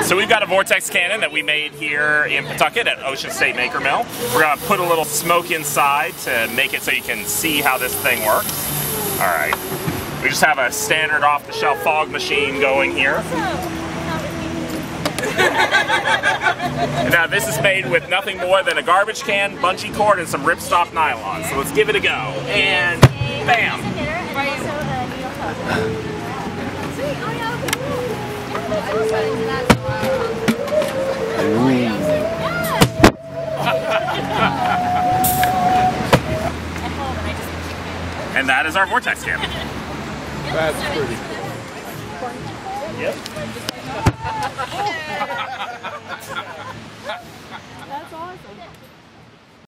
So we've got a vortex cannon that we made here in Pawtucket at Ocean State Maker Mill. We're going to put a little smoke inside to make it so you can see how this thing works. Alright. We just have a standard off-the-shelf fog machine going here. Now this is made with nothing more than a garbage can, bungee cord, and some ripstop nylon. So let's give it a go. And bam! And that is our vortex cannon. That's pretty cool. Yep.